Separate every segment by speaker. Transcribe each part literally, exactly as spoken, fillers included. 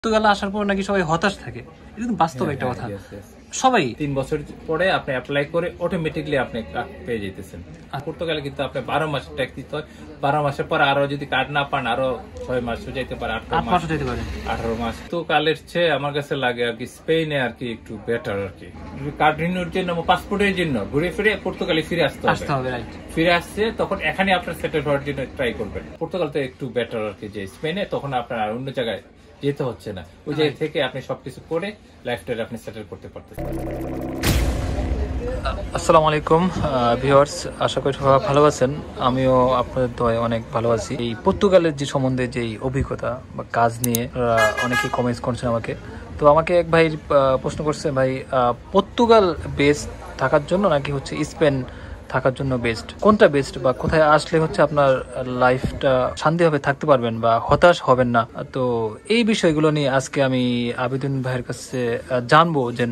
Speaker 1: পর্তুগালে আসার পর নাকি সবাই হতাশ থাকে, এটা কিন্তু বাস্তব একটা কথা। সবাই
Speaker 2: তিন বছর পরে আপনি অ্যাপ্লাই করে অটোমেটিকলি আপনি কার্ড পেয়ে যেতেছেন। পর্তুগালে কিন্তু আপনি বারো মাস ট্যাক্স দিতে হয়, বারো মাসের পর আরো যদি কার্ড না পান আরো ছয় মাস যেতে পারে, আঠারো মাস যেতে পারে, আঠারো মাস। তো কালের চেয়ে আমার কাছে লাগে আর কি স্পেনে আর কি একটু বেটার আর কি। কার্ড রিনিউর জন্য পাসপোর্টের জন্য ঘুরে ফিরে পর্তুগালে ফিরে আসতে হবে, ফিরে আসছে তখন এখানে আপনার সেটেল হওয়ার জন্য ট্রাই করবেন। পর্তুগাল তো একটু বেটার আর কি, যে স্পেনে তখন আপনার আর অন্য জায়গায় যেতে হচ্ছে না, ওই জায়গা থেকে আপনি সবকিছু করে লাইফস্টাইল আপনি সেটেল করতে পারতেছেন।
Speaker 1: আসসালামু আলাইকুম ভিউয়ার্স, আশা করি সবাই ভালো আছেন। আমিও আপনাদের দোয়ায় অনেক ভালো আছি। এই পর্তুগালের যে সম্বন্ধে যে অভিজ্ঞতা বা কাজ নিয়ে অনেকে কমেন্টস করছেন আমাকে। তো আমাকে এক ভাই প্রশ্ন করছে, ভাই পর্তুগাল বেস্ট থাকার জন্য নাকি হচ্ছে স্পেন থাকার জন্য বেস্ট, কোনটা বেস্ট বা কোথায় আসলে হচ্ছে আপনার লাইফটা শান্তিভাবে থাকতে পারবেন বা হতাশ হবেন না। তো এই বিষয়গুলো নিয়ে আজকে আমি আবেদন ভাইয়ের কাছে জানবো যে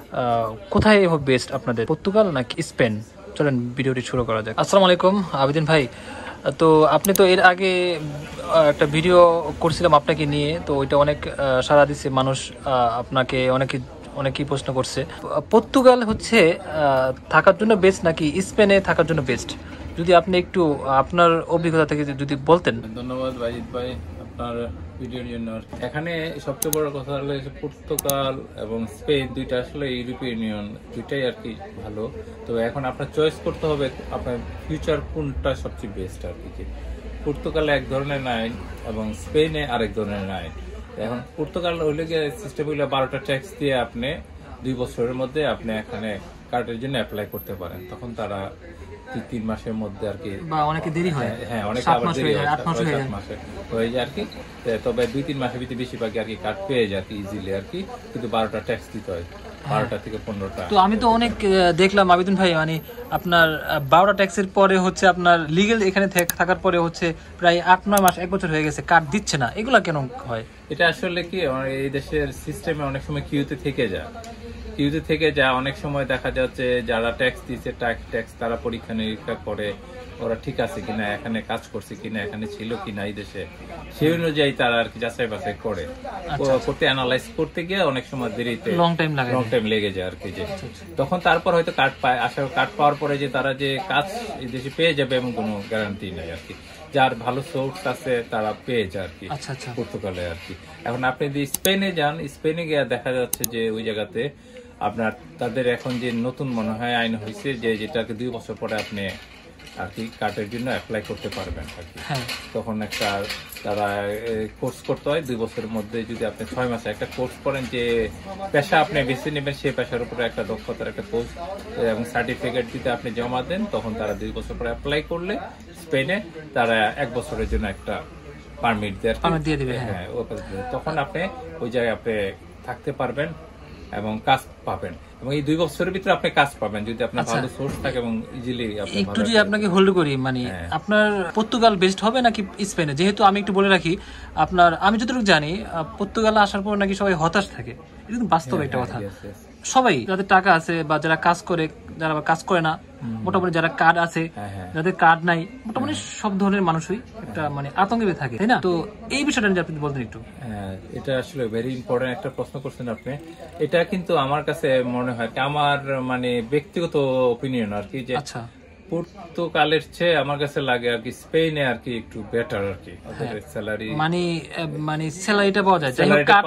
Speaker 1: কোথায় বেস্ট আপনাদের, পর্তুগাল নাকি স্পেন। চলেন ভিডিওটি শুরু করা যাক। আসসালামু আলাইকুম আবেদিন ভাই, তো আপনি তো এর আগে একটা ভিডিও করছিলাম আপনাকে নিয়ে, তো ওইটা অনেক সাড়া দিচ্ছে, মানুষ আপনাকে অনেকে অনেকেই প্রশ্ন করছে পর্তুগাল হচ্ছে থাকার জন্য বেস্ট নাকি স্পেনে থাকার জন্য বেস্ট, যদি আপনি একটু আপনার অভিজ্ঞতা থেকে যদি বলতেন।
Speaker 2: ধন্যবাদ ভাইজিৎ ভাই আপনার ভিডিওর জন্য। এখানে সবচেয়ে বড় কথা হলো পর্তুগাল এবং স্পেন দুইটা আসলে ইউরোপিয়ান ইউনিয়ন, দুইটাই আর কি ভালো। তো এখন আপনার চয়েস করতে হবে আপনার ফিউচার কোনটা সবচেয়ে বেস্ট আর কি। পর্তুগালে এক ধরনের আইন এবং স্পেনে আরেক ধরনের আইন। এখন পর্তুগাল হইলে গিয়ে সিস্টেম হইলে বারোটা ট্যাক্স দিয়ে আপনি দুই বছরের মধ্যে আপনি এখানে কার্ডের জন্য অ্যাপ্লাই করতে পারেন, তখন তারা তিন মাসের মধ্যে আর কি,
Speaker 1: বা অনেকে দেরি হয়,
Speaker 2: হ্যাঁ অনেকে আবার দেরি হয়, আট মাসে হয়ে যায় আর কি। তবে দুই তিন মাসের ভিতরে বেশিরভাগই আর কি কার্ড পেয়ে যায় আর কি ইজিলি আর কি, কিন্তু বারোটা ট্যাক্স দিতে হয়, বারোটা থেকে পনেরোটা।
Speaker 1: তো আমি তো অনেক দেখলাম আবেদন ভাই, মানে আপনার বারোটা ট্যাক্সের পরে হচ্ছে আপনার লিগেল এখানে থাকার পরে হচ্ছে প্রায় আট নয় মাস এক বছর হয়ে গেছে, কার্ড দিচ্ছে না, এগুলা কেন হয়?
Speaker 2: এটা আসলে কি এই দেশের সিস্টেমে অনেক সময় কিউতে থেকে যায়, কিউতে থেকে যা অনেক সময় দেখা যাচ্ছে যারা ট্যাক্স দিচ্ছে ট্যাক্স তারা পরীক্ষা নিরীক্ষা করে ওরা ঠিক আছে কিনা, এখানে কাজ করছে কিনা, এখানে ছিল কিনা এই দেশে, সেই অনুযায়ী তারা আর কি যাচাই বাছাই করে করতে, অ্যানালাইজ করতে গিয়ে অনেক সময় দেরিতে লং টাইম লাগে, লং টাইম লেগে যায় আর কি। যে তখন তারপর হয়তো কার্ড পায়, আসার কার্ড পাওয়ার পরে যে তারা যে কাজ এই দেশে পেয়ে যাবে এমন কোনো গ্যারান্টি নেই আর কি। যার ভালো সোর্স আছে তারা পেয়ে যায় আর কি পর্তুগালে আর কি। এখন আপনি যদি স্পেনে যান, স্পেনে গিয়ে দেখা যাচ্ছে যে ওই জায়গাতে আপনার তাদের এখন যে নতুন মনে হয় আইন হয়েছে যে যেটাকে দুই বছর পরে আপনি আর কি কার্ডের জন্য অ্যাপ্লাই করতে পারবেন আর কি। তখন একটা তারা কোর্স করতে হয় দুই বছরের মধ্যে, যদি আপনি ছয় মাসে একটা কোর্স করেন যে পেশা আপনি বেছে নেবেন, সেই পেশার উপরে একটা দক্ষতার একটা কোর্স এবং সার্টিফিকেট যদি আপনি জমা দেন, তখন তারা দুই বছর পরে অ্যাপ্লাই করলে স্পেনে তারা এক বছরের জন্য একটা পারমিট দিয়ে দেবে। হ্যাঁ, তখন আপনি ওই জায়গায় আপনি থাকতে পারবেন এবং কাজ পাবেন, এবং এই দুই বছরের ভিতরে আপনি কাজ পাবেন যদি আপনার ভালো সোর্স থাকে এবং ইজিলি।
Speaker 1: একটু যদি আপনাকে হোল্ড করি, মানে আপনার পর্তুগাল বেস্ট হবে নাকি স্পেনে? যেহেতু আমি একটু বলে রাখি, আপনার আমি যতটুকু জানি পর্তুগালে আসার পর নাকি সবাই হতাশ থাকে, এটা কিন্তু বাস্তব একটা কথা। সবাই যাদের টাকা আছে বা যারা কাজ করে, যারা কাজ করে না, মোটামুটি যারা কার্ড আছে, যাদের কার্ড নাই, মোটামুটি সব ধরনের মানুষই একটা মানে আতঙ্কে থাকে, তাই না? তো এই বিষয়টা নিয়ে আপনি বলতেন একটু।
Speaker 2: হ্যাঁ, এটা আসলে ভেরি ইম্পর্টেন্ট একটা প্রশ্ন করছেন আপনি। এটা কিন্তু আমার কাছে মনে হয় আমার মানে ব্যক্তিগত ওপিনিয়ন আর কি, যে আচ্ছা পর্তুগালের চেয়ে আমার কাছে লাগে আর কি স্পেনে আর কি একটু বেটার আর কি। স্যালারি মানে
Speaker 1: মানে স্যালারিটা পাওয়া যায়,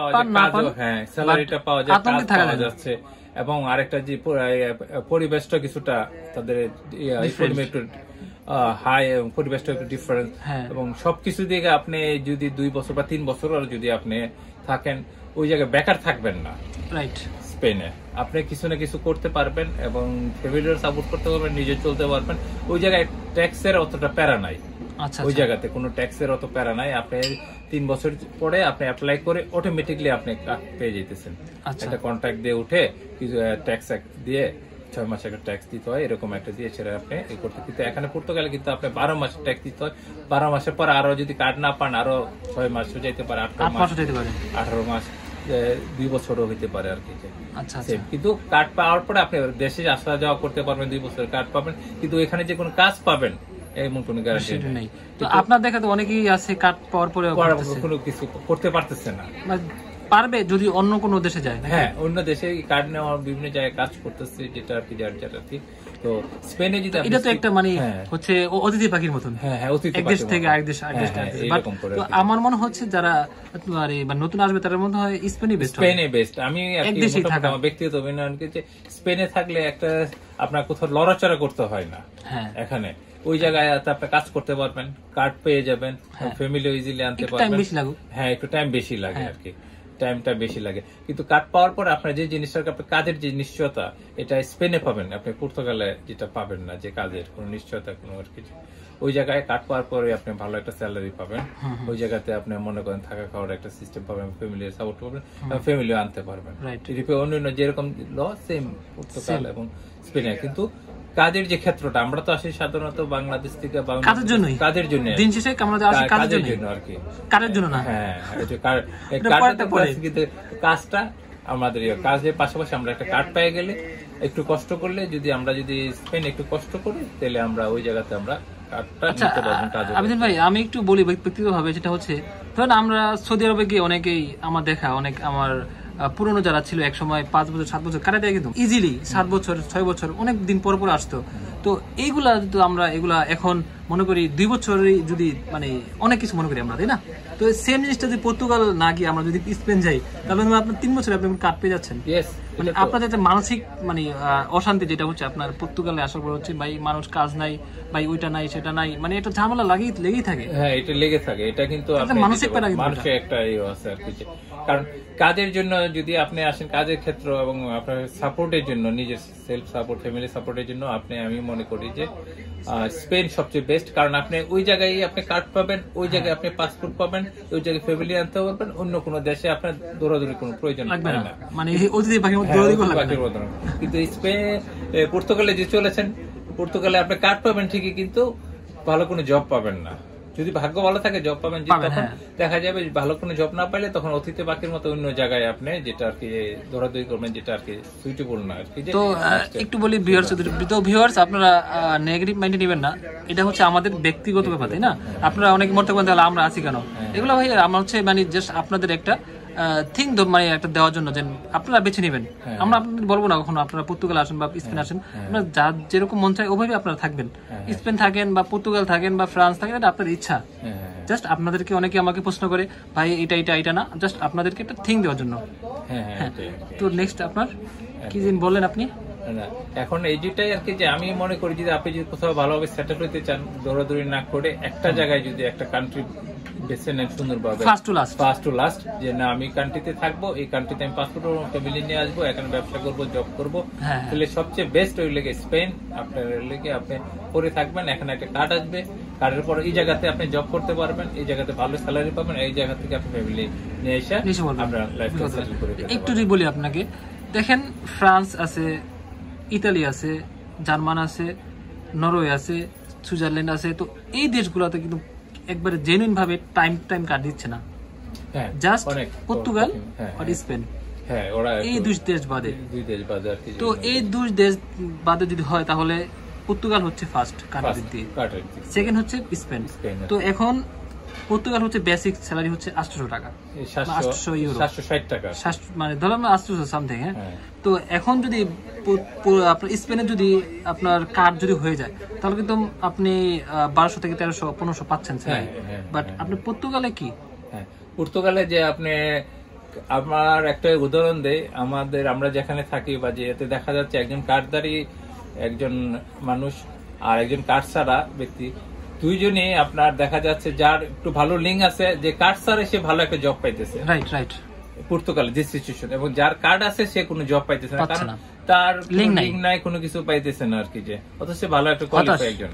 Speaker 2: হ্যাঁ স্যালারিটা পাওয়া যায়, কাজ পাওয়া যাচ্ছে, এবং আরেকটা যে পরিবেশটা কিছুটা তাদের একটু হাই, পরিবেশটা একটু ডিফারেন্স, এবং সবকিছু দিকে আপনি যদি দুই বছর বা তিন বছর যদি আপনি থাকেন ওই জায়গায় বেকার থাকবেন না। রাইট, স্পেনে আপনি কিছু না কিছু করতে পারবেন এবং ফ্যামিলির সাপোর্ট করতে পারবেন, নিজে চলতে পারবেন। ওই জায়গায় ট্যাক্সের অতটা প্যারা নাই, ওই জায়গাতে কোনো ট্যাক্সের অত প্যারা নাই। আপনি তিন বছর পরে আপনি অ্যাপ্লাই করে অটোমেটিকলি আপনি পেয়ে যেতেছেন, একটা কন্ট্রাক্ট দিয়ে উঠে কিছু ট্যাক্স দিয়ে ছয় মাসে একটা ট্যাক্স দিতে হয়, এরকম একটা দিয়ে ছেড়ে আপনি এই করতে। কিন্তু এখানে পর্তুগালে কিন্তু আপনি বারো মাসে ট্যাক্স দিতে হয়, বারো মাসের পর আরো যদি কার্ড না পান আরো ছয় মাস যেতে পারে, আঠারো মাস যেতে পারে, আঠারো মাস দুই বছরও হইতে পারে আর কি। কিন্তু কার্ড পাওয়ার পরে আপনি দেশে আসা যাওয়া করতে পারবেন, দুই বছরের কার্ড পাবেন, কিন্তু এখানে যে কোনো কাজ পাবেন এমন কোনো গ্যারান্টি নেই।
Speaker 1: তো আপনার দেখা তো অনেকেই আছে কার্ড পাওয়ার পরে
Speaker 2: কোনো কিছু করতে পারতেছে না,
Speaker 1: পারবে যদি অন্য কোনো দেশে যায়।
Speaker 2: হ্যাঁ, অন্য দেশে কার্ড নেওয়া বিভিন্ন জায়গায় কাজ করতেছে, যেটা আর কি যার যেটা ঠিক। তো স্পেনে যদি
Speaker 1: এটা তো একটা মানে হচ্ছে অতিথি পাখির মতন।
Speaker 2: হ্যাঁ হ্যাঁ, অতিথি
Speaker 1: এক দেশ থেকে আরেক দেশ আরেক দেশ। তো আমার মনে হচ্ছে যারা মানে নতুন আসবে তাদের মধ্যে হয় স্পেনই বেস্ট।
Speaker 2: স্পেনে বেস্ট। আমি আমার ব্যক্তিগত অভিনয় যে স্পেনে থাকলে একটা আপনার কোথাও লড়াচড়া করতে হয় না। হ্যাঁ, এখানে ওই জায়গায় আপনি কাজ করতে পারবেন, কার্ড পেয়ে যাবেন, ফ্যামিলি ইজিলি আনতে পারবেন। হ্যাঁ, একটু টাইম বেশি লাগে আর কি, টাইমটা বেশি লাগে। কিন্তু কার্ড পাওয়ার পর আপনার যে জিনিসটা আপনার কাজের যে নিশ্চয়তা, এটা স্পেনে পাবেন, আপনি পর্তুগালে যেটা পাবেন না, যে কাজের কোনো নিশ্চয়তা কোনো আর কিছু। ওই জায়গায় কার্ড পাওয়ার পরে আপনি ভালো একটা স্যালারি পাবেন, ওই জায়গাতে আপনি মনে করেন থাকা খাওয়ার একটা সিস্টেম পাবেন, ফ্যামিলি সাপোর্ট পাবেন, ফ্যামিলিও আনতে পারবেন। অন্যান্য যেরকম ল সেম পর্তুগাল এবং স্পেনে। কিন্তু কাজের যে ক্ষেত্রটা, আমরা তো আসি সাধারণত বাংলাদেশ থেকে কাজের জন্য, কাজের জন্য দিন শেষে কাজের জন্য আর কি, কাজের জন্য না। হ্যাঁ, কিন্তু কাজটা আমাদের কাজের পাশাপাশি আমরা একটা কার্ড পেয়ে গেলে, একটু কষ্ট করলে, যদি আমরা যদি স্পেন একটু কষ্ট করি, তাহলে আমরা ওই জায়গাতে আমরা
Speaker 1: আবেদন ভাই আমি একটু বলি ব্যক্তিগতভাবে, যেটা হচ্ছে ধরেন আমরা সৌদি আরবে গিয়ে অনেকেই আমার দেখা, অনেক আমার পুরনো যারা ছিল এক সময় পাঁচ বছর সাত বছর কাটাতে কিন্তু ইজিলি সাত বছর ছয় বছর অনেক দিন পর পর আসতো। তো এইগুলা তো আমরা এগুলা এখন মনে করি দুই বছরই যদি মানে অনেক কিছু মনে করি আমরা, তাই না? তো সেম জিনিসটা যদি পর্তুগাল না গিয়ে আমরা যদি স্পেন যাই, তাহলে আপনার তিন বছরে আপনি কার্ড পেয়ে যাচ্ছেন। মানে আপনাদের একটা মানসিক মানে অশান্তি যেটা হচ্ছে আপনার পর্তুগালে আসার পর হচ্ছে ভাই মানুষ কাজ নাই, ভাই ওইটা নাই সেটা নাই, মানে এটা ঝামেলা লাগেই লেগেই থাকে।
Speaker 2: হ্যাঁ, এটা লেগে থাকে। এটা কিন্তু মানসিক মানুষের একটা ইয়ে আছে আর কি, কারণ কাজের জন্য যদি আপনি আসেন, কাজের ক্ষেত্র এবং আপনার সাপোর্টের জন্য, নিজের সেলফ সাপোর্ট, ফ্যামিলি সাপোর্টের জন্য আপনি, আমি মনে করি যে স্পেন সবচেয়ে বেস্ট। কারণ আপনি ওই জায়গায় আপনি কার্ড পাবেন, ওই জায়গায় আপনি পাসপোর্ট পাবেন, ওই জায়গায় ফ্যামিলি আনতে পারবেন, অন্য কোনো দেশে আপনার দৌড়াদৌড়ি কোনো প্রয়োজন লাগবে না। মানে কিন্তু স্পেন পর্তুগালে যে চলেছেন, পর্তুগালে আপনি কার্ড পাবেন ঠিকই, কিন্তু ভালো কোনো জব পাবেন না। যদি ভাগ্য ভালো থাকে জব পাবেন, তখন দেখা যাবে ভালো কোনো জব না পাইলে তখন অতিথি পাখির মতো অন্য জায়গায় আপনি যেটা আর কি দৌড়াদৌড়ি করবেন, যেটা আর কি সুইটেবল না আর কি। তো
Speaker 1: একটু বলি ভিউয়ার্স, তো ভিউয়ার্স আপনারা নেগেটিভ মাইন্ডে নেবেন না, এটা হচ্ছে আমাদের ব্যক্তিগত ব্যাপার, তাই না? আপনারা অনেকে মনে করবেন তাহলে আমরা আছি কেন, এগুলো ভাই আমরা হচ্ছে মানে জাস্ট আপনাদের একটা থিং মানে একটা দেওয়ার জন্য, যে আপনারা বেছে নেবেন। আমরা আপনাদের বলবো না কখনো আপনারা পর্তুগাল আসেন বা স্পেন আসেন, আপনারা যা যেরকম মন চায় ওভাবে আপনারা থাকবেন, স্পেন থাকেন বা পর্তুগাল থাকেন বা ফ্রান্স থাকেন, এটা আপনাদের ইচ্ছা। জাস্ট আপনাদেরকে অনেকে আমাকে প্রশ্ন করে ভাই এটা এটা এটা না, জাস্ট আপনাদেরকে একটা থিং দেওয়ার জন্য। হ্যাঁ, তো নেক্সট আপনার কি দিন বললেন আপনি?
Speaker 2: এখন এই যেটাই আর কি, যে আমি মনে করি যদি আপনি যদি কোথাও ভালোভাবে সেটেল হতে চান, দৌড়াদৌড়ি না করে একটা জায়গায় যদি একটা কান্ট্রি বেছে নেন সুন্দরভাবে,
Speaker 1: first to last
Speaker 2: first to last, যে না আমি কান্ট্রিতে থাকবো, এই কান্ট্রিতে আমি পাসপোর্ট ফ্যামিলি নিয়ে আসবো, এখানে ব্যবসা করবো, জব করবো, তাহলে সবচেয়ে বেস্ট ওই লেগে স্পেন। আপনার লেগে আপনি পরে থাকবেন, এখানে একটা কার্ড আসবে, কার্ডের পর এই জায়গাতে আপনি জব করতে পারবেন, এই জায়গাতে ভালো স্যালারি পাবেন, এই জায়গা থেকে আপনি ফ্যামিলি নিয়ে এসে আপনার লাইফটা সেটেল করে দিতে পারবেন।
Speaker 1: একটু যদি বলি আপনাকে, দেখেন ফ্রান্স আছে, ইতালি আছে, জার্মান আছে, নরওয়ে আছে, সুইজারল্যান্ড আছে, তো এই দেশগুলোতে কিন্তু একবারে জেনুইন ভাবে টাইম টাইম কার্ড দিচ্ছে না, জাস্ট পর্তুগাল আর স্পেন, এই দুই দেশ বাদে। তো এই দুই দেশ বাদে যদি হয় তাহলে পর্তুগাল হচ্ছে ফার্স্ট কার্ডের দিয়ে, সেকেন্ড হচ্ছে স্পেন। তো এখন পর্তুগাল হচ্ছে বেসিক স্যালারি হচ্ছে আটশো টাকা, আটশো ইউরো, মানে ধরলাম আটশো সামথিং। হ্যাঁ, তো এখন যদি আপনার স্পেনে যদি আপনার কার্ড যদি হয়ে যায়, তাহলে কিন্তু আপনি বারোশো থেকে তেরোশো পনেরোশো পাচ্ছেন স্যালারি। বাট আপনি পর্তুগালে কি,
Speaker 2: পর্তুগালে যে আপনি, আমার একটা উদাহরণ দেই, আমাদের আমরা যেখানে থাকি বা যেতে দেখা যাচ্ছে একজন কার্ডধারী একজন মানুষ আর একজন কার্ড ছাড়া ব্যক্তি, দুইজনই আপনার দেখা যাচ্ছে যার একটু ভালো লিঙ্ক আছে, যে কার্ড ছাড়া সে ভালো একটা জব পাইতেছে,
Speaker 1: রাইট রাইট
Speaker 2: পর্তুগালে যে সিচুয়েশন, এবং যার কার্ড আছে সে কোনো জব পাইতেছে না, কারণ তার লিঙ্ক নাই, কোনো কিছু পাইতেছে না আর কি, যে অথচ ভালো একটা কোয়ালিফাই একজন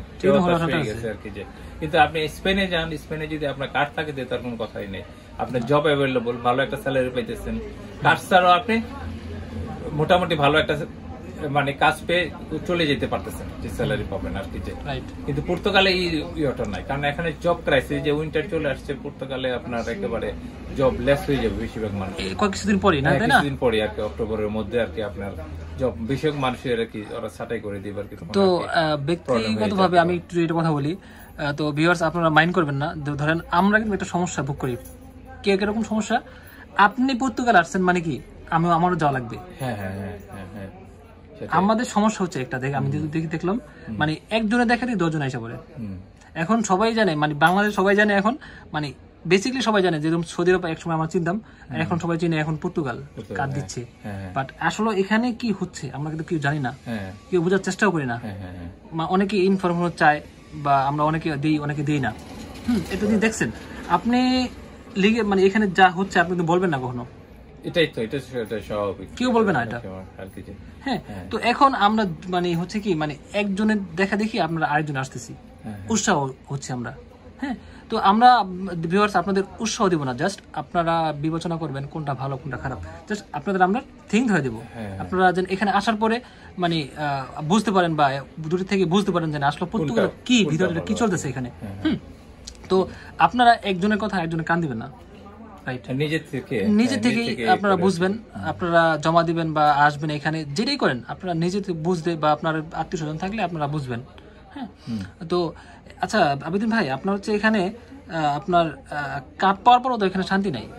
Speaker 2: আর কি। যে কিন্তু আপনি স্পেনে যান, স্পেনে যদি আপনার কার্ড থাকে তার কোনো কথাই নেই, আপনার জব অ্যাভেলেবল, ভালো একটা স্যালারি পাইতেছেন, কার্ড ছাড়াও আপনি মোটামুটি ভালো একটা মানে কাজ পেয়ে চলে যেতে পারতেছেন, যে স্যালারি পাবেন আর কি। যে কিন্তু পর্তুগালে এই ইয়েটা নাই, কারণ এখানে জব ক্রাইসিস, যে উইন্টার চলে আসছে, পর্তুগালে আপনার একেবারে জব লেস হয়ে যাবে বেশিরভাগ মানুষ
Speaker 1: কিছুদিন পরে, না
Speaker 2: কিছুদিন পরে আর কি, অক্টোবরের মধ্যে আর কি আপনার জব বেশিরভাগ মানুষের আর কি ওরা ছাঁটাই করে দিবে আর কি।
Speaker 1: তো ব্যক্তিগতভাবে আমি একটু এটা কথা বলি, তো ভিউয়ার্স আপনারা মাইন্ড করবেন না, ধরেন আমরা কিন্তু একটা সমস্যা ভোগ করি। কে কিরকম সমস্যা, আপনি পর্তুগাল আসছেন মানে কি আমি আমারও যাওয়া লাগবে।
Speaker 2: হ্যাঁ হ্যাঁ হ্যাঁ হ্যাঁ হ্যাঁ
Speaker 1: আমাদের সমস্যা হচ্ছে একটা দেখ আমি দেখি দেখলাম মানে একজনে দেখাতে দশজন আইসা পড়ে। এখন সবাই জানে মানে বাংলাদেশ সবাই জানে এখন মানে বেসিক্যালি সবাই জানে যেরকম সৌদি আরব একসময় আমরা চিনতাম এখন সবাই চিনে এখন পর্তুগাল কার্ড দিচ্ছে, বাট আসলে এখানে কি হচ্ছে আমরা কিন্তু কেউ জানি না, কেউ বোঝার চেষ্টাও করি না। অনেকে ইনফরমেশন চায় বা আমরা অনেকে দিই অনেকে দিই না। হুম এটা যদি দেখছেন আপনি লিগে মানে এখানে যা হচ্ছে আপনি তো বলবেন না কখনো,
Speaker 2: এটাই তো এটা স্বাভাবিক,
Speaker 1: কেউ বলবে না এটা। হ্যাঁ তো এখন আমরা মানে হচ্ছে কি মানে একজনের দেখা দেখি আপনারা আরেকজন আসতেছি, উৎসাহ হচ্ছে আমরা। হ্যাঁ তো আমরা ভিউয়ার্স আপনাদের উৎসাহ দিব না, জাস্ট আপনারা বিবেচনা করবেন কোনটা ভালো কোনটা খারাপ, জাস্ট আপনাদের আমরা থিঙ্ক ধরে দেবো। আপনারা যেন এখানে আসার পরে মানে বুঝতে পারেন বা দূর থেকে বুঝতে পারেন যে আসলে পর্তুগাল কি ভিতরে কি চলতেছে এখানে। হুম তো আপনারা একজনের কথা একজনের কান দিবেন না, নিজে থেকে নিজে থেকেই আপনারা বুঝবেন, আপনারা জমা দিবেন বা আসবেন এখানে যেটাই করেন আপনারা নিজে থেকে বুঝতে বা আপনার আত্মীয় স্বজন থাকলে আপনারা বুঝবেন। হ্যাঁ তো আচ্ছা আবেদিন ভাই আপনার হচ্ছে এখানে আপনার কার্ড পাওয়ার পরও তো এখানে শান্তি নাই।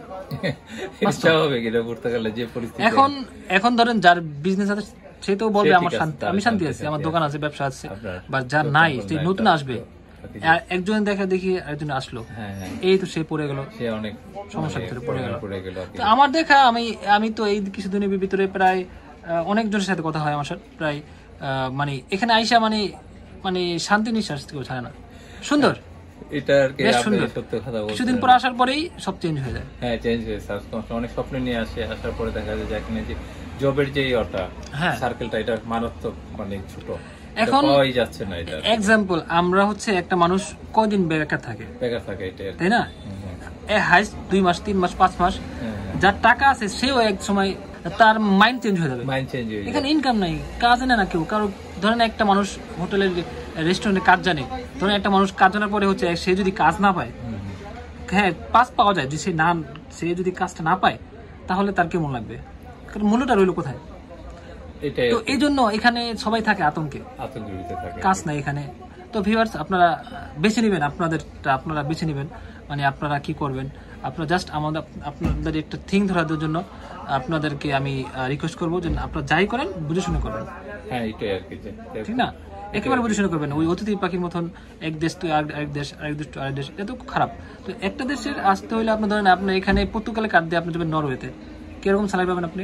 Speaker 1: এখন এখন ধরেন যার বিজনেস আছে সে তো বলবে আমার শান্তি আমি শান্তি আছি আমার দোকান আছে ব্যবসা আছে, বা যার নাই সে নতুন আসবে একজন দেখা দেখি একজন আসলো এই তো সে পড়ে গেল, সে অনেক সমস্যার ভিতরে পড়ে গেল। তো আমার দেখা আমি আমি তো এই কিছুদিনের ভিতরে প্রায় অনেকজনের সাথে কথা হয় আমার সাথে প্রায় মানে এখানে আইসা মানে মানে শান্তি নিঃশ্বাস কেউ ছাড়ে না, সুন্দর
Speaker 2: এটা আর কি আপনি সত্য কথা বলছেন।
Speaker 1: কিছুদিন পর আসার পরেই সব চেঞ্জ হয়ে যায়।
Speaker 2: হ্যাঁ চেঞ্জ হয়ে যায়, অনেক স্বপ্ন নিয়ে আসে, আসার পরে দেখা যায় যে এখানে যে জবের যে ওটা সার্কেলটা এটা মারাত্মক মানে ছোট, এখন পাওয়াই যাচ্ছে না। এটা
Speaker 1: এক্সাম্পল আমরা হচ্ছে একটা মানুষ কয়দিন বেকার থাকে বেকার থাকে এটা তাই না, এ হাইস্ট দুই মাস তিন মাস পাঁচ মাস, যার টাকা আছে সেও এক সময় তার মাইন্ড চেঞ্জ হয়ে যাবে, মাইন্ড চেঞ্জ হয়ে যাবে। এখানে ইনকাম নাই, কাজ জানে না কেউ, কারো ধরেন একটা মানুষ হোটেলের রেস্টুরেন্টে কাজ জানে, ধরেন একটা মানুষ কাজ জানার পরে হচ্ছে সে যদি কাজ না পায়, হ্যাঁ পাস পাওয়া যায়, যে সে না সে যদি কাজটা না পায় তাহলে তার কেমন লাগবে, কারণ মূল্যটা রইল কোথায়। তো এই জন্য এখানে সবাই থাকে আতঙ্কে, কাজ নাই এখানে। তো ভিউয়ার্স আপনারা বেছে নেবেন আপনাদেরটা, আপনারা বেছে নেবেন মানে আপনারা কি করবেন। আপনারা জাস্ট আমাদের আপনাদের একটা থিঙ্ক ধরার জন্য আপনাদেরকে আমি রিকোয়েস্ট করবো যে আপনারা যাই করেন বুঝে শুনে করবেন। হ্যাঁ এটাই আর কি, ঠিক না, একেবারে বুঝে শুনে করবেন। ওই অতিথি পাখির মতন এক দেশ তো আরেক দেশ আরেক দেশ তো আরেক দেশ, এটা তো খারাপ। তো একটা দেশের আসতে হলে আপনি ধরেন আপনি এখানে পর্তুগালে কার্ড দিয়ে আপনি যাবেন নরওয়েতে, কিরকম স্যালারি পাবেন আপনি?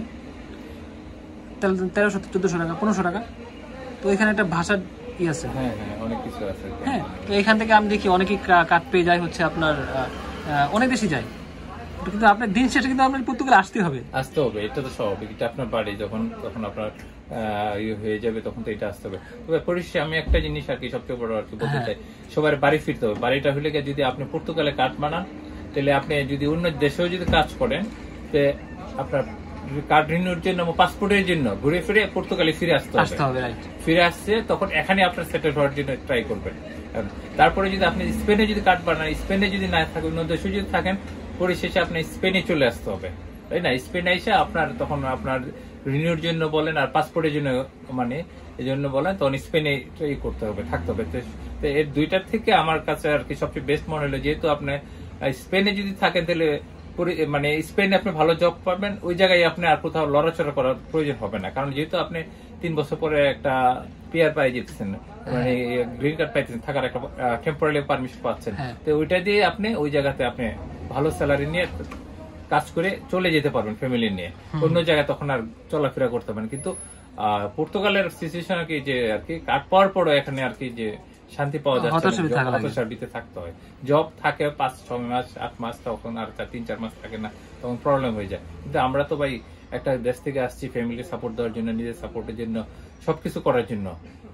Speaker 1: তেরোশো চোদ্দশো টাকা পনেরোশো টাকা। তো এখানে একটা ভাষার ই আছে, হ্যাঁ অনেক কিছু আছে। হ্যাঁ তো এখান থেকে আমি দেখি অনেকেই কার্ড পেয়ে যায় হচ্ছে আপনার অনেক বেশি যায়, কিন্তু আপনার দিন শেষে কিন্তু আপনার পর্তুগালে আসতে হবে আসতে হবে এটা তো স্বাভাবিক, এটা আপনার বাড়ি যখন তখন আপনার ইয়ে হয়ে যাবে তখন তো এটা আসতে হবে। তবে পরিশেষে আমি একটা জিনিস আর কি সবচেয়ে বড় আর কি বলতে চাই, সবার বাড়ি ফিরতে হবে। বাড়িটা হলে যদি আপনি পর্তুগালে কার্ড বানান তাহলে আপনি যদি অন্য দেশেও যদি কাজ করেন তো আপনার কার্ড রিনিউর জন্য পাসপোর্টের জন্য ঘুরে ফিরে পর্তুগালে ফিরে আসতে হবে, ফিরে আসছে তখন এখানে আপনার সেটেল হওয়ার জন্য ট্রাই করবেন। তারপরে যদি আপনি স্পেনে যদি কার্ড বানান, স্পেনে যদি না থাকে অন্য দেশে যদি থাকেন, পরিশেষে আপনি স্পেনে চলে আসতে হবে, তাই না? স্পেনে এসে আপনার তখন আপনার রিনিউর জন্য বলেন আর পাসপোর্টের জন্য মানে এই জন্য বলেন তখন স্পেনে ট্রাই করতে হবে, থাকতে হবে। তো এর দুইটার থেকে আমার কাছে আর কি সবচেয়ে বেস্ট মনে হলো, যেহেতু আপনি স্পেনে যদি থাকেন তাহলে মানে স্পেনে আপনি ভালো জব পাবেন, ওই জায়গায় আপনি আর কোথাও লড়াচড়া করার প্রয়োজন হবে না, কারণ যেহেতু আপনি তিন বছর পরে একটা পিআর পাই যেতেছেন মানে গ্রিন কার্ড পাইতেছেন, থাকার একটা টেম্পোরারি পারমিশন পাচ্ছেন, তো ওইটা দিয়ে আপনি ওই জায়গাতে আপনি ভালো স্যালারি নিয়ে কাজ করে চলে যেতে পারবেন ফ্যামিলি নিয়ে, অন্য জায়গায় তখন আর চলাফেরা করতে পারেন। কিন্তু পর্তুগালের সিচুয়েশন আর কি যে আর কি কার্ড পাওয়ার পরও এখানে আর কি যে শান্তি পাওয়া যাচ্ছে, হতাশার ভিতরে থাকতে হয়। জব থাকে পাঁচ ছয় মাস আট মাস, তখন আর তিন চার মাস থাকে না, তখন প্রবলেম হয়ে যায়। কিন্তু আমরা তো ভাই একটা দেশ থেকে আসছি ফ্যামিলি সাপোর্ট দেওয়ার জন্য, নিজের সাপোর্টের জন্য, সবকিছু করার জন্য।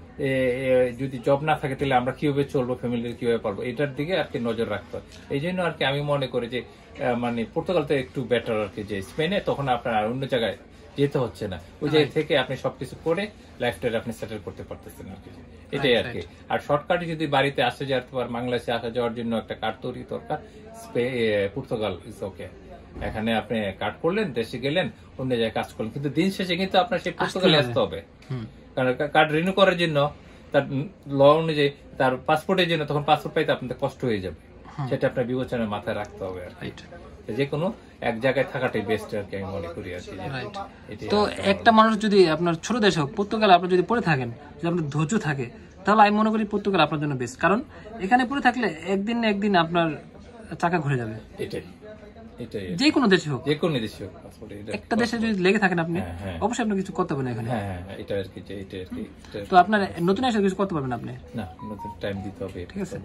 Speaker 1: যদি জব না থাকে তাহলে আমরা কিভাবে চলবো, ফ্যামিলির কিভাবে পারবো, এটার দিকে আর কি নজর রাখতে হয়। এই জন্য আর কি আমি মনে করি যে মানে পর্তুগাল তো একটু বেটার আর কি, যে স্পেনে তখন আপনার আর অন্য জায়গায় যেতে হচ্ছে না, ওই জায়গা থেকে আপনি সবকিছু করে লাইফটাকে আপনি সেটেল করতে পারতেছেন আর কি, এটাই আর কি। আর শর্টকাটে যদি বাড়িতে আসা যেতে পারে, বাংলাদেশে আসা যাওয়ার জন্য একটা কার্ড তৈরি দরকার, পর্তুগাল ইজ ওকে। এখানে আপনি কার্ড করলেন, দেশে গেলেন, অন্য জায়গায় কাজ করলেন, কিন্তু দিন শেষে কিন্তু আপনার সেই পর্তুগালে আসতে হবে, কারণ কার্ড রিনিউ করার জন্য তার ল অনুযায়ী তার পাসপোর্টের জন্য তখন পাসপোর্ট পাইতে আপনাদের কষ্ট হয়ে যাবে, সেটা আপনার বিবেচনায় মাথায় রাখতে হবে আর কি।
Speaker 2: যে কোনো এক জায়গায় থাকাটাই বেস্ট আর কি আমি মনে করি আর কি।
Speaker 1: তো একটা মানুষ যদি আপনার ছোট দেশ হোক, পর্তুগালে আপনি যদি পড়ে থাকেন, যদি আপনার ধৈর্য থাকে, তাহলে আমি মনে করি পর্তুগাল আপনার জন্য বেস্ট। কারণ এখানে পড়ে থাকলে একদিন না একদিন আপনার চাকা ঘুরে যাবে। এটাই এটাই যে কোনো দেশে হোক, যে কোনো দেশে হোক, একটা দেশে যদি লেগে থাকেন আপনি, অবশ্যই আপনি কিছু করতে পারবেন এখানে। হ্যাঁ, এটা আর কি, এটা আর কি। তো আপনার নতুন এসে কিছু করতে পারবেন আপনি না, নতুন টাইম দিতে হবে, ঠিক আছে।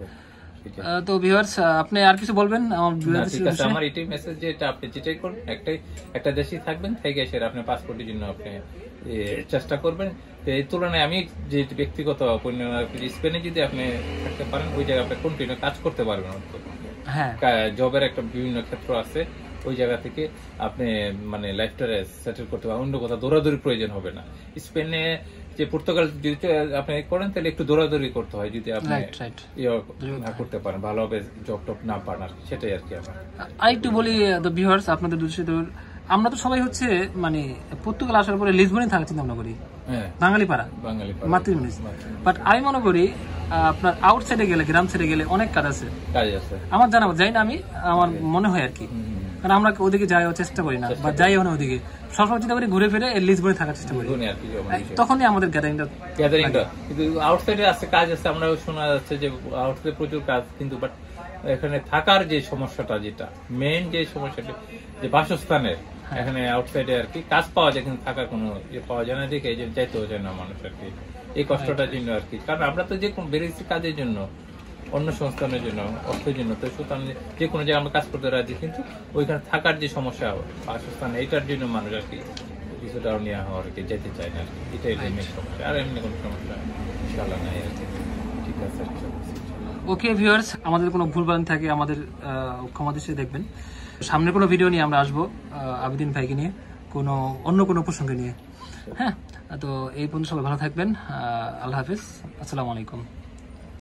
Speaker 1: তো ভিউয়ার্স, আপনি আর কিছু বলবেন?
Speaker 2: আমার এটাই মেসেজ যে এটা আপনি যেটাই করুন, একটাই একটা দেশেই থাকবেন, থেকে এসে আপনি পাসপোর্টের জন্য আপনি চেষ্টা করবেন। এই তুলনায় আমি যে ব্যক্তিগত স্পেনে যদি আপনি থাকতে পারেন, ওই জায়গায় আপনি কন্টিনিউ কাজ করতে পারবেন। হ্যাঁ, জবের একটা বিভিন্ন ক্ষেত্র আছে, ওই জায়গা থেকে আপনি মানে লাইফটা সেটেল করতে পারেন, অন্য কোথাও দৌড়াদৌড়ি প্রয়োজন হবে না। স্পেনে যে পর্তুগাল যদি আপনি করেন তাহলে একটু দৌড়াদৌড়ি করতে হয়, যদি আপনি না করতে পারেন, ভালোভাবে জব টপ না পান আর কি, সেটাই আর কি। আমার
Speaker 1: আরেকটু বলি ভিউয়ার্স, আপনাদের দুশো, আমরা তো সবাই হচ্ছে মানে পর্তুগাল আসার পরে লিসবনে থাকার চিন্তা ভাবনা করি, বাঙালি পাড়া, মাতৃভূমি। বাট আমি মনে করি আপনার আউট সাইডে গেলে, গ্রাম সাইডে গেলে অনেক কাজ আছে, আমার জানা যাই না, আমি আমার মনে হয় আর কি। কারণ আমরা ওদিকে যাওয়ার চেষ্টা করি না, বা যাই না ওদিকে, সবসময় চিন্তা করি ঘুরে ফিরে লিসবনে থাকার চেষ্টা করি, তখনই আমাদের গ্যাদারিংটা গ্যাদারিংটা
Speaker 2: কিন্তু আউটসাইডে আছে, কাজ আছে, আমরা শোনা যাচ্ছে যে আউটসাইডে প্রচুর কাজ, কিন্তু বাট এখানে থাকার যে সমস্যাটা, যেটা মেইন যে সমস্যাটা, যে বাসস্থানের, এখানে আউটসাইডে আর কি কাজ পাওয়া যায়, কিন্তু থাকার কোনো ইয়ে পাওয়া যায় না, দেখে এই যে চাইতেও যায় না মানুষ আর কি, এই কষ্টটার জন্য আর কি। কারণ আমরা তো যে কোনো বেরিয়েছি কাজের জন্য, অন্য সংস্থানের জন্য, অর্থের জন্য, তো সুতরাং যে কোনো জায়গায় আমরা কাজ করতে রাজি, কিন্তু ওইখানে থাকার যে সমস্যা, বাসস্থান, এইটার জন্য মানুষ আর কি কিছুটা নেওয়া হওয়ার আর কি যেতে চায় না আর কি, এটাই মেইন সমস্যা। আর এমনি কোনো সমস্যা ইনশাআল্লাহ নাই আর কি, ঠিক আছে।
Speaker 1: ওকে ভিউয়ার্স, আমাদের কোনো ভুল ভ্রান্তি থাকে আমাদের ক্ষমা দৃষ্টিতে দেখবেন। সামনে কোনো ভিডিও নিয়ে আমরা আসবো আবিদিন ভাইকে নিয়ে, কোনো অন্য কোনো প্রসঙ্গে নিয়ে। হ্যাঁ, তো এই পর্যন্ত সবাই ভালো থাকবেন, আল্লাহ হাফিজ, আসসালামু আলাইকুম।